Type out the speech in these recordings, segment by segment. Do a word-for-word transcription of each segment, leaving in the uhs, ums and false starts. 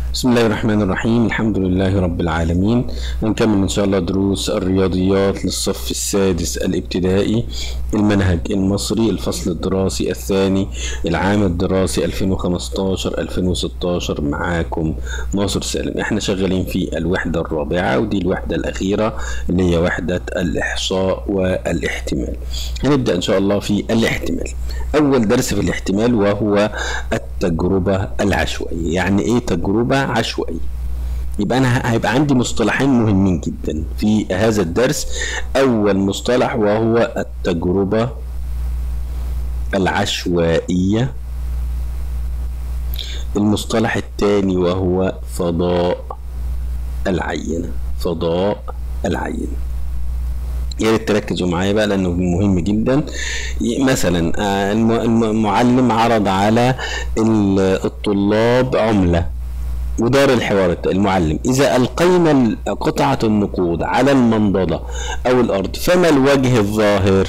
بسم الله الرحمن الرحيم. الحمد لله رب العالمين. هنكمل إن شاء الله دروس الرياضيات للصف السادس الابتدائي، المنهج المصري، الفصل الدراسي الثاني، العام الدراسي ألفين وخمستاشر ألفين وستاشر. معاكم ناصر سالم. احنا شغالين في الوحدة الرابعة، ودي الوحدة الأخيرة اللي هي وحدة الإحصاء والاحتمال. هنبدأ إن شاء الله في الاحتمال. أول درس في الاحتمال وهو التجربة العشوائية. يعني إيه تجربة عشوائية؟ يبقى أنا هيبقى عندي مصطلحين مهمين جدا في هذا الدرس. أول مصطلح وهو التجربة العشوائية. المصطلح الثاني وهو فضاء العينة. فضاء العينة. يا ريت تركزوا معايا بقى لانه مهم جدا. مثلا المعلم عرض على الطلاب عملة، ودار الحوار المعلم: إذا ألقينا قطعة النقود على المنضدة أو الأرض فما الوجه الظاهر؟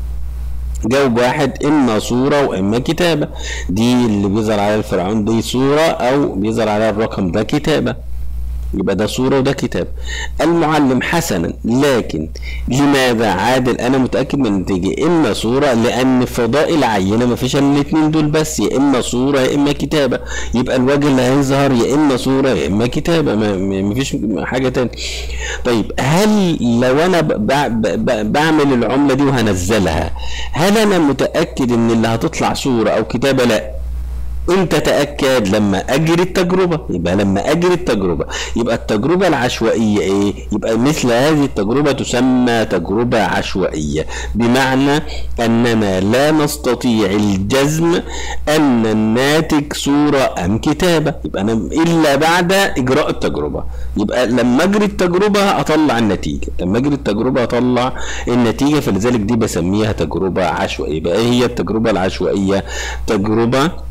جاوب واحد: إما صورة وإما كتابة. دي اللي بيظهر على الفرعون دي صورة، أو بيظهر على الرقم ده كتابة. يبقى ده صورة وده كتاب. المعلم: حسنا، لكن لماذا؟ عادل: أنا متأكد من النتيجة، إما صورة لأن فضاء العينة ما فيش إلا الاتنين دول بس، يا إما صورة يا إما كتابة. يبقى الوجه اللي هيظهر يا إما صورة يا إما كتابة، ما فيش حاجة تانية. طيب، هل لو أنا بعمل العملة دي وهنزلها، هل أنا متأكد إن اللي هتطلع صورة أو كتابة؟ لا. انت تأكد لما اجري التجربة. يبقى لما اجري التجربة، يبقى التجربة العشوائية ايه؟ يبقى مثل هذه التجربة تسمى تجربة عشوائية، بمعنى اننا لا نستطيع الجزم ان الناتج صورة ام كتابة. يبقى انا الا بعد اجراء التجربة. يبقى لما اجري التجربة اطلع النتيجة، لما اجري التجربة اطلع النتيجة، فلذلك دي بسميها تجربة عشوائية. يبقى ايه هي التجربة العشوائية؟ تجربة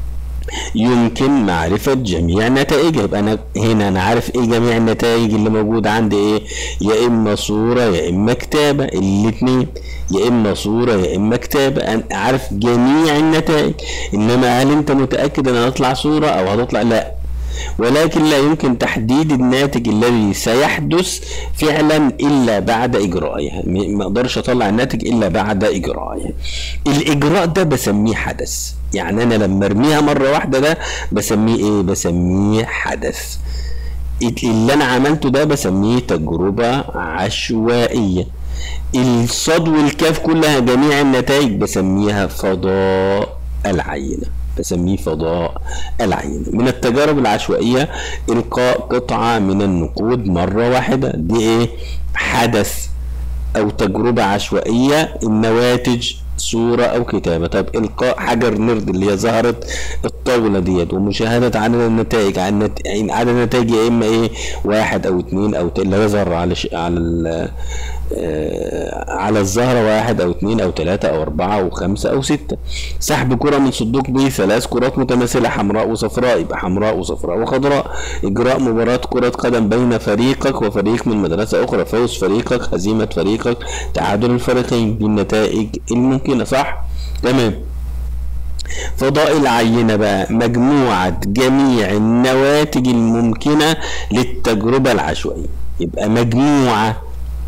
يمكن معرفة جميع نتائجها. يبقى أنا هنا أنا عارف إيه جميع النتائج اللي موجودة عندي؟ إيه؟ يا إما صورة يا إما كتابة، الاتنين، يا إما صورة يا إما كتابة. أنا عارف جميع النتائج. إنما هل أنت متأكد إن هتطلع صورة أو هتطلع؟ لا. ولكن لا يمكن تحديد الناتج الذي سيحدث فعلا الا بعد اجرائها. ما اقدرش اطلع الناتج الا بعد اجرائها. الاجراء ده بسميه حدث. يعني انا لما ارميها مره واحده ده بسميه ايه؟ بسميه حدث. اللي انا عملته ده بسميه تجربه عشوائيه. الصاد والكاف كلها جميع النتائج بسميها فضاء العينه. بسميه فضاء العينة. من التجارب العشوائية إلقاء قطعة من النقود مرة واحدة. دي إيه؟ حدث أو تجربة عشوائية. النواتج صورة أو كتابة. طب إلقاء حجر نرد اللي هي ظهرت الطاولة ديت، ومشاهدة عدد النتائج. عن عدد النتائج يا إما إيه؟ واحد أو اتنين أو اللي يظهر على ش... على ال... آه على الزهرة واحد أو اتنين أو تلاتة أو أربعة أو خمسة أو ستة. سحب كرة من صندوق به ثلاث كرات متماثلة، حمراء وصفراء، يبقى حمراء وصفراء وخضراء. إجراء مباراة كرة قدم بين فريقك وفريق من مدرسة أخرى. فوز فريقك، هزيمة فريقك، تعادل الفريقين. دي النتائج الممكنة، صح؟ تمام. فضاء العينة بقى مجموعة جميع النواتج الممكنة للتجربة العشوائية. يبقى مجموعة.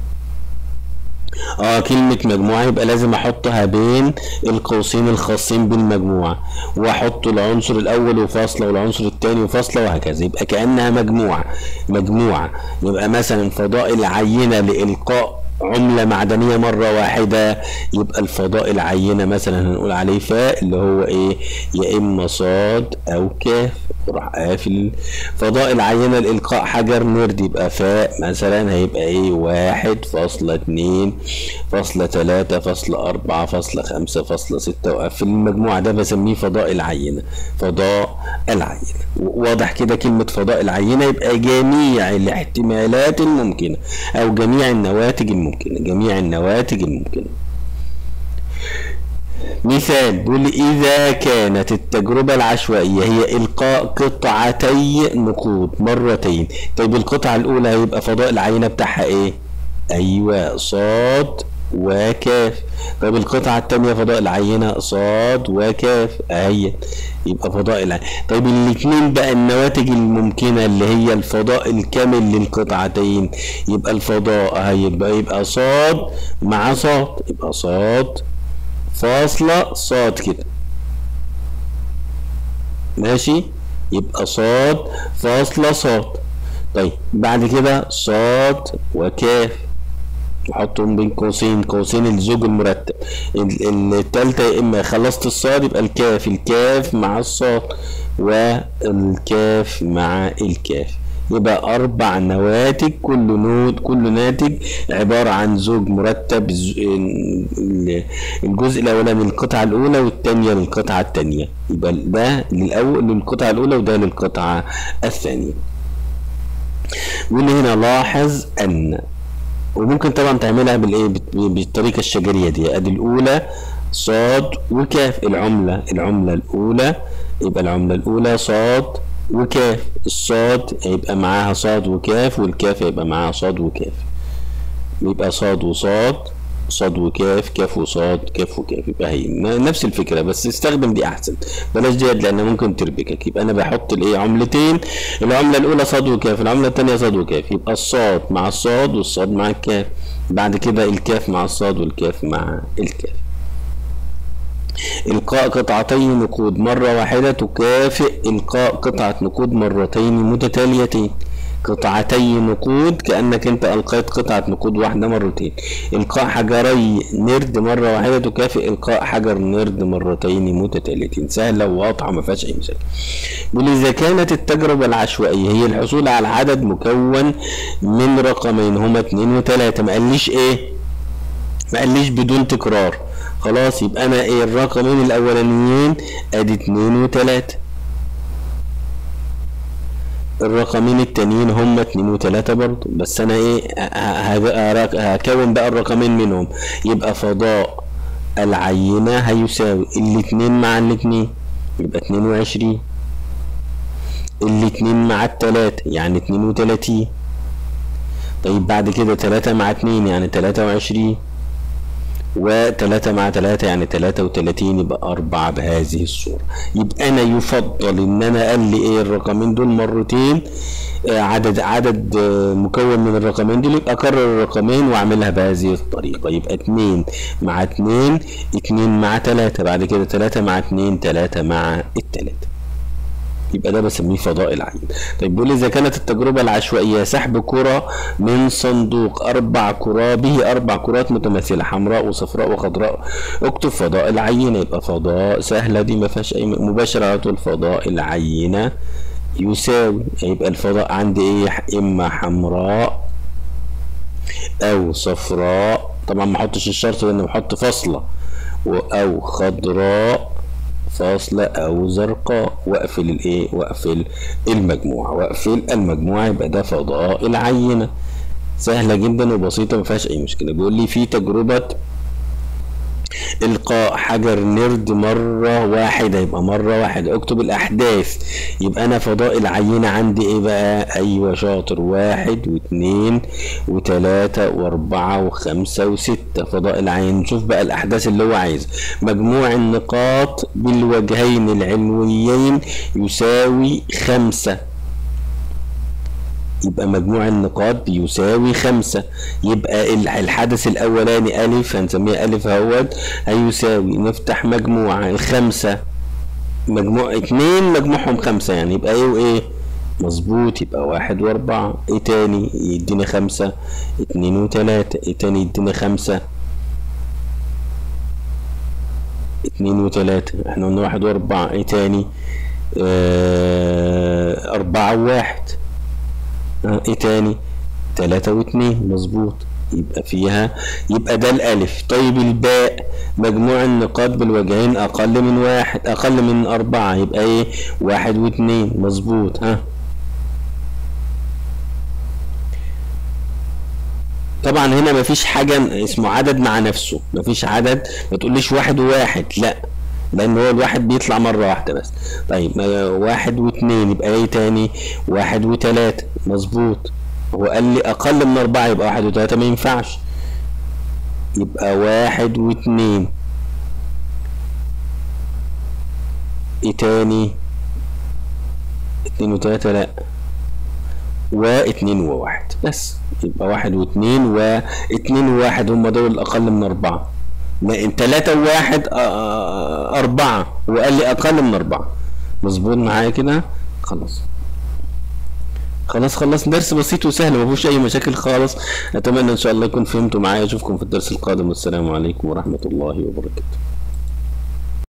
اه كلمة مجموعة يبقى لازم احطها بين القوسين الخاصين بالمجموعة، واحط العنصر الاول وفاصلة والعنصر الثاني وفاصلة، وهكذا. يبقى كأنها مجموعة. مجموعة يبقى مثلا فضاء العينة لإلقاء عملة معدنية مرة واحدة. يبقى الفضاء العينة مثلا هنقول عليه فاء، اللي هو ايه؟ يا اما صاد او كاف. راح قافل. فضاء العينة لإلقاء حجر نرد، يبقى فاء مثلا هيبقى ايه؟ واحد فاصلة اتنين فاصلة تلاتة فاصلة أربعة فاصلة خمسة فاصلة ستة، وقفل. المجموعة ده بسميه فضاء العينة. فضاء العينة. واضح كده كلمة فضاء العينة؟ يبقى جميع الاحتمالات الممكنة أو جميع النواتج الممكنة. جميع النواتج الممكنة. مثال بيقول: إذا كانت التجربة العشوائية هي إلقاء قطعتي نقود مرتين. طيب القطعة الأولى هيبقى فضاء العينة بتاعها إيه؟ أيوة صاد وكاف. طب القطعة التانية فضاء العينة صاد وكاف اهي، يبقى فضاء العينة. طيب الاتنين بقى النواتج الممكنة اللي هي الفضاء الكامل للقطعتين، يبقى الفضاء هيبقى يبقى صاد مع صاد، يبقى صاد فاصلة صاد كده ماشي، يبقى صاد فاصلة صاد. طيب بعد كده صاد وكاف، نحطهم بين قوسين، قوسين الزوج المرتب. التالتة يا اما خلصت الصاد يبقى الكاف، الكاف مع الصاد والكاف مع الكاف، يبقى اربع نواتج، كل نود كل ناتج عبارة عن زوج مرتب، الجزء الاولاني للقطعة الاولى والثانية للقطعة الثانية، يبقى ده للاول للقطعة الاولى وده للقطعة الثانية. واللي هنا لاحظ ان، وممكن طبعا تعملها بالايه بالطريقه الشجريه دي، ادي الاولى صاد وكاف، العمله العمله الاولى يبقى العمله الاولى صاد وكاف، الصاد هيبقى معاها صاد وكاف والكاف هيبقى معاها صاد وكاف، يبقى صاد وصاد صاد وكاف كاف وصاد كاف وكاف، يبقى هي نفس الفكره بس استخدم دي احسن، بلاش ديت لان ممكن تربكك. يبقى انا بحط الايه عملتين، العمله الاولى صاد وكاف، العمله الثانيه صاد وكاف، يبقى الصاد مع الصاد والصاد مع الكاف، بعد كده الكاف مع الصاد والكاف مع الكاف. إلقاء قطعتي نقود مرة واحدة تكافئ إلقاء قطعة نقود مرتين متتاليتين. قطعتي نقود كأنك أنت ألقيت قطعة نقود واحدة مرتين. إلقاء حجري نرد مرة واحدة تكافئ إلقاء حجر نرد مرتين متتاليتين. سهلة وواضحة ما فيهاش أي مشاكل. بيقول إذا كانت التجربة العشوائية هي الحصول على عدد مكون من رقمين هما اتنين وتلاتة، ما قاليش إيه؟ ما قاليش بدون تكرار. خلاص يبقى أنا إيه الرقمين الأولانيين أدي اتنين وتلاتة، الرقمين التانيين هما اتنين وتلاتة برضو، بس انا ايه هكون بقى الرقمين منهم، يبقى فضاء العينة هيساوي الاتنين مع الاتنين يبقى اتنين وعشرين، الاتنين مع التلاتة يعني اتنين وتلاتين، طيب بعد كده تلاتة مع اتنين يعني تلاتة وعشرين، وتلاتة مع تلاتة يعني تلاتة وتلاتين، يبقى أربعة بهذه الصورة. يبقى أنا يفضل إن أنا قال لي إيه الرقمين دول مرتين، آه عدد عدد آه مكون من الرقمين دول، يبقى أكرر الرقمين وأعملها بهذه الطريقة. يبقى اتنين مع اتنين اتنين مع تلاتة، بعد كده تلاتة مع اتنين تلاتة مع التلاتة، يبقى ده بسميه فضاء العين. طيب بيقول إذا كانت التجربة العشوائية سحب كرة من صندوق أربع كرات به أربع كرات متماثلة حمراء وصفراء وخضراء، اكتب فضاء العينة. يبقى فضاء سهلة دي ما فيهاش أي مباشرة على طول، فضاء العينة يساوي، يبقى الفضاء عندي إيه؟ إما حمراء أو صفراء، طبعا ما أحطش الشرط لأن بحط فاصلة، أو خضراء فاصلة او زرقاء، واقفل الايه واقفل المجموعة واقفل المجموعة، يبقى ده فضاء العينة. سهلة جدا وبسيطة ما فيهاش اي مشكلة. بيقول لي في تجربة القاء حجر نرد مرة واحدة، يبقى مرة واحدة، اكتب الاحداث. يبقى انا فضاء العينة عندي ايه بقى؟ ايوه شاطر، واحد واثنين وثلاثة واربعة وخمسة وستة، فضاء العين. نشوف بقى الاحداث اللي هو عايزها. مجموع النقاط بالوجهين العلويين يساوي خمسة، يبقى مجموع النقاط بيساوي خمسة. يبقى الحدث الأولاني ألف هنسميها ألف اهوت هيساوي، نفتح مجموعة الخمسة مجموع اتنين مجموعهم خمسة، يعني يبقى ايه وايه؟ مظبوط، يبقى واحد واربعة. ايه تاني يدينا خمسة؟ اتنين وتلاتة. ايه تاني يدينا خمسة؟ اتنين وتلاتة. احنا قلنا واحد واربعة. ايه تاني؟ اه اربعة وواحد. ايه تاني؟ تلاتة واتنين. مظبوط، يبقى فيها، يبقى ده الالف. طيب الباء مجموع النقاط بالوجهين اقل من واحد اقل من اربعة، يبقى ايه؟ واحد واتنين. مظبوط. ها طبعا هنا مفيش حاجة اسمه عدد مع نفسه، مفيش عدد، ما تقوليش واحد وواحد، لا، لان هو الواحد بيطلع مرة واحدة بس. طيب واحد واثنين، يبقى ايه تاني؟ واحد وتلاتة. مظبوط، هو قال لي اقل من اربعة، يبقى واحد وتلاتة ما ينفعش، يبقى واحد واتنين. ايه تاني؟ اتنين وتلاتة لأ، واتنين وواحد بس. يبقى واحد واتنين واتنين وواحد هما دول الأقل من أربعة. ما ان تلاتة وواحد أربعة، وقال لي أقل من أربعة. مظبوط معايا كده؟ خلاص خلاص خلص درس بسيط وسهل ما فيهوش أي مشاكل خالص. أتمنى إن شاء الله يكون فهمتوا معايا. أشوفكم في الدرس القادم، والسلام عليكم ورحمة الله وبركاته.